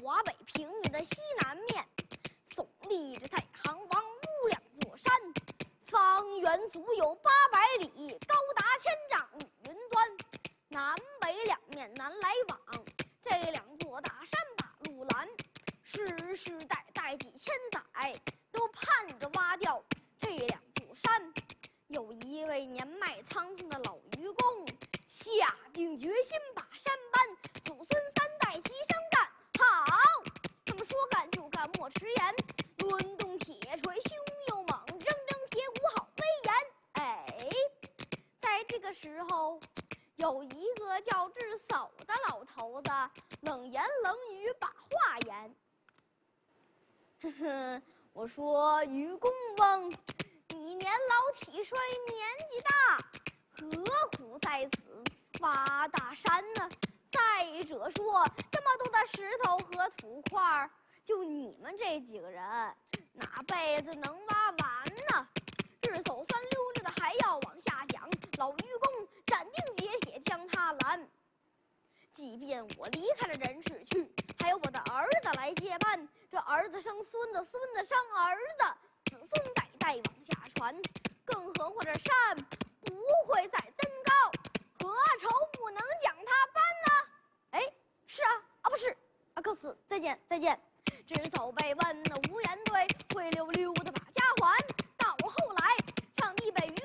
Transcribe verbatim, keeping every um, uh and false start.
华北平原的西南面，耸立着太行王屋两座山，方圆足有八百里，高达千丈与云端。南北两面难来往，这两座大山把路拦，世世代代几千载都盼着挖掉这两座山。有一位年迈苍苍的老愚公，下定决心把山搬，祖孙三代齐声干。好，他们说干就干，莫迟延，抡动铁锤胸又猛，铮铮铁骨好威严。哎，在这个时候，有一个叫智叟的老头子冷言冷语把话言。呵呵，我说愚公翁，你年老体衰，年纪大，何苦在此挖大山呢？再者说，这么多的石头和土块，就你们这几个人，哪辈子能挖完呢？智叟酸溜着的还要往下讲，老愚公斩钉截铁将他拦。即便我离开了人世去，还有我的儿子来接班，这儿子生孙子，孙子生儿子，子孙代代往下传。更何况这山不会再增高，何愁不能将它搬呢？哎，是啊，啊不是啊，告辞，再见，再见。智叟被问的无言对，灰溜溜的把家还。到后来，上帝被